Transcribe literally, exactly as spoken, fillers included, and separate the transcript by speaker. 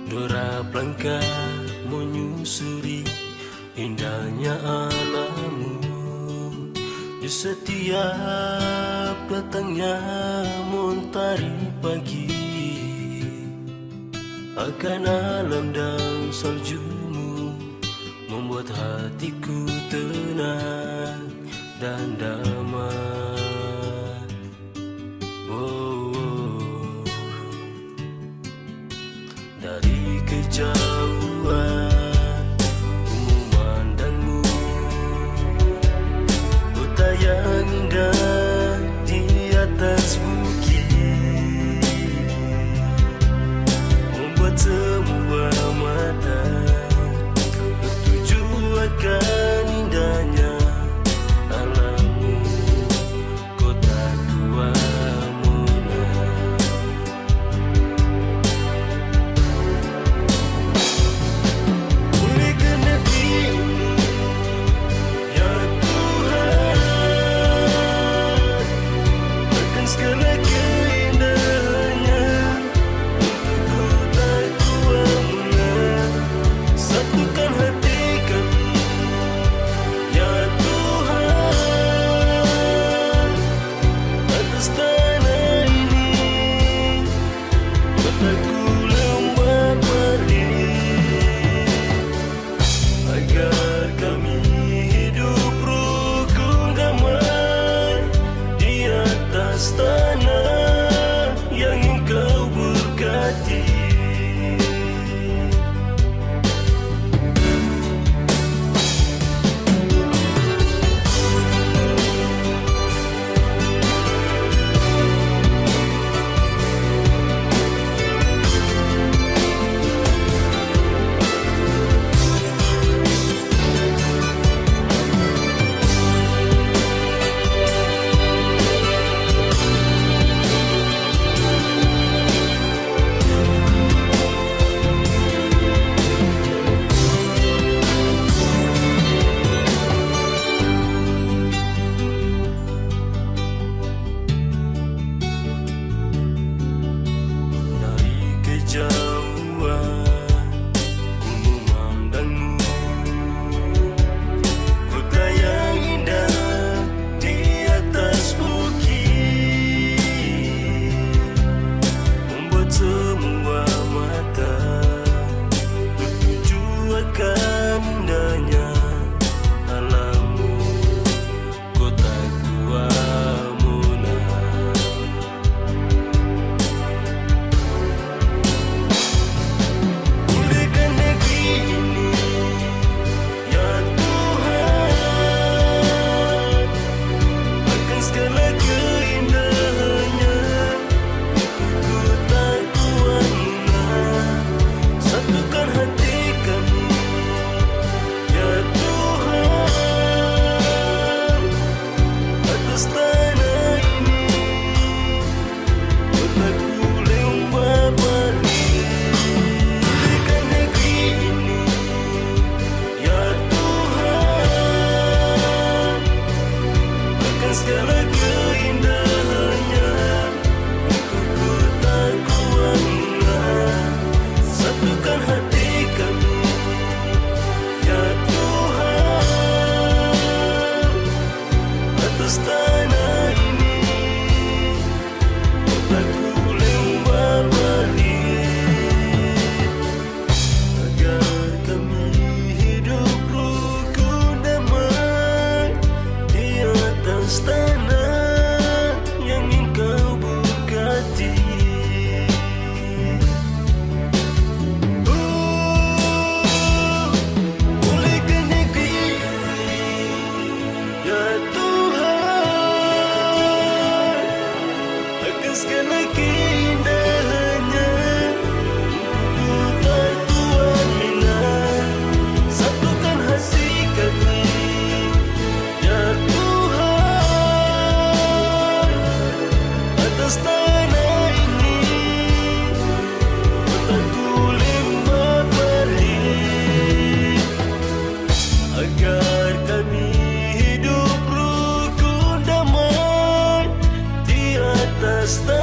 Speaker 1: Dora pelangkah menyusuri indahnya alammu. Di setiap datangnya mentari pagi, akan alam dan saljumu membuat hatiku tenang dan damai. Oh, dari kejauhan ku memandangmu, kota yang indah di atas bukit, membuat semua mata tertuju akan indahnya alammu, kota tua Mona. Pulihkan hati ini, ya Tuhan, akan segala keindahannya untuk kota tua Mona. Satukan hati kami, ya Tuhan, atas tanah ini, kotaku lembah berdiri, agar kami hidup rukun damai di atas tanah yang Engkau berkati. Kejauhan ku memandangmu, kota yang indah di atas bukit, membuat semua mata tertuju akan indahnya alammu, kota tua Mona. Pulihkan negeri ini, ya Tuhan, akan segala keindahannya untuk kota tua Mona. Satukan hati kami, ya Tuhan, atas tanah ini, kotaku lembah berdiri. Pulihkan negeri ini, ya Tuhan, akan segala keindahannya untuk kota tua Mona. Satukan hati kami, ya Tuhan, atas tanah ini, kotaku lembah berdiri, agar kami hidup rukun damai di atas tanah yang Engkau berkati. Oh, pulihkan negeri ini, ya Tuhan, akan segala keindahannya untuk kota tua Mona. Satukan hati kami, ya Tuhan, atas tanah ini, kotaku lembah berdiri, agar kami hidup rukun damai di atas tanah